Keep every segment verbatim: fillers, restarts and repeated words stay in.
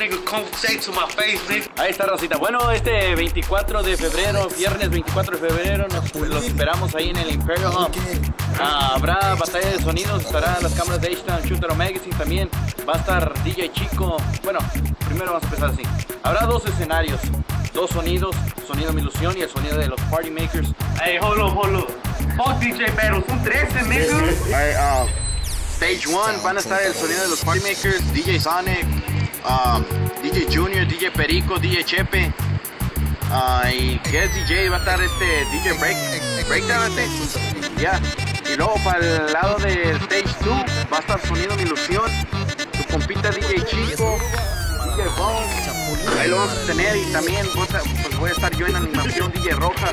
nigga come say to my face, nigga. Ahí está, Rosita. Bueno, este veinticuatro de febrero, viernes veinticuatro de febrero, nos los esperamos ahí en el Imperial Hub. Ah, habrá batalla de sonidos, estarán las cámaras de H-Town, Chuntaro Magazine también. Va a estar D J Chico. Bueno, primero vamos a empezar así. Habrá dos escenarios, dos sonidos, sonido Mi Ilusión y el sonido de los Party Makers. Hey, hold up, hold up. Fuck D J Battle, son trece, nigga. Right, uh, stage one van a estar el sonido de los Party Makers, D J Sonic, um, D J Junior, D J Perico, D J Chepe. Uh, y guest D J va a estar este D J Break, Breakdown, este. Ya. Yeah. Y luego para el lado de stage two va a estar sonido Mi Ilusión, tu compita D J Chico, D J Bones. Ahí lo vamos a tener y también pues, voy a estar yo en animación, D J Rojas.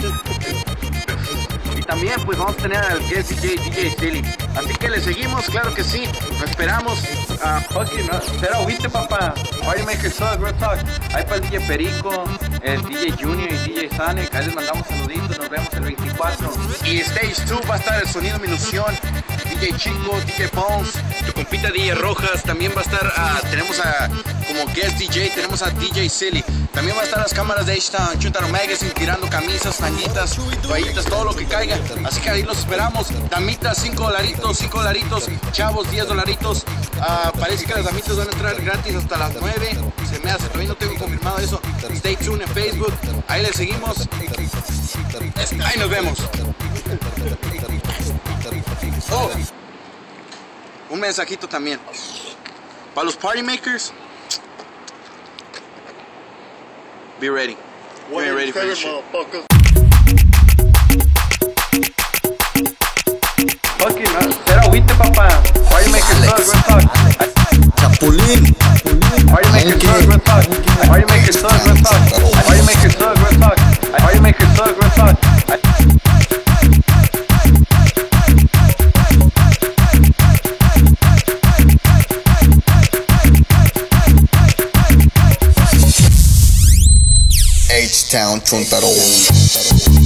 Y también pues vamos a tener al guest D J, D J Silly. Así que le seguimos, claro que sí. Lo esperamos. Uh, fucking, no, cero, ¿viste, papá? Party Makers Talk, Real Talk. Ahí para el D J Perico, el D J Junior y D J Sonic. Ahí les mandamos saluditos. Nos vemos el veinticuatro. Y Stage two va a estar el sonido Mi Ilusión, D J Chico, D J Bones, tu compita D J Rojas. También va a estar, uh, tenemos a, como guest D J, tenemos a D J Silly. También va a estar las cámaras de H-Town, Chuntaro Magazine, tirando camisas, tanguitas, toallitas, todo lo que caiga. Así que ahí los esperamos. Damitas, cinco dolaritos, cinco dolaritos. Chavos, diez dolaritos. Uh, parece que las damitas van a entrar gratis hasta las nueve. Se me hace, todavía no tengo confirmado eso. Stay tuned en Facebook. Ahí les seguimos. Ahí nos vemos. Oh, un mensajito también. Para los Party Makers. Be ready. Be ready for this shit. Fucking, será agüite, papá. Party Makers Talk, Real Talk. Chapulín. Party Makers Talk, Real Talk. Party Makers Talk, Real Talk. Party Makers Talk, Real Talk. Party Makers Talk, Real Talk. H-Town, Chuntaro.